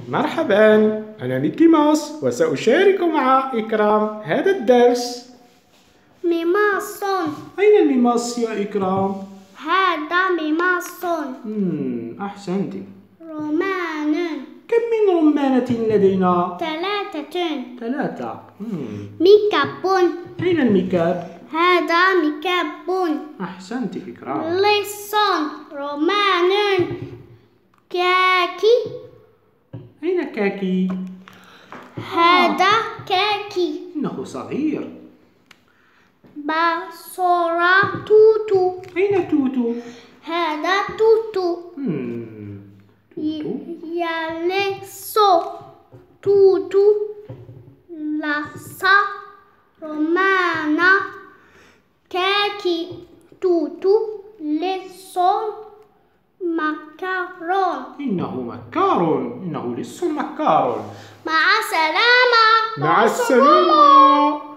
مرحبا، أنا ميكي ماوس وسأشارك مع إكرام هذا الدرس. ميماس. أين المماس يا إكرام؟ هذا ميماس. أحسنت. رمان. كم من رمانة لدينا؟ 3. 3. مكعب. أين المكاب؟ هذا مكعب. أحسنت إكرام. لص. رمان. كاكي. أين كاكي؟ هذا كاكي. إنه صغير. بصرة. توتو. أين توتو؟ هذا توتو. توتو. يلص. توتو. لص. رمان. كاكي. توتو. لص. مكرون. إنه مكار، إنه لص مكار. مع السلامة. مع السلامة.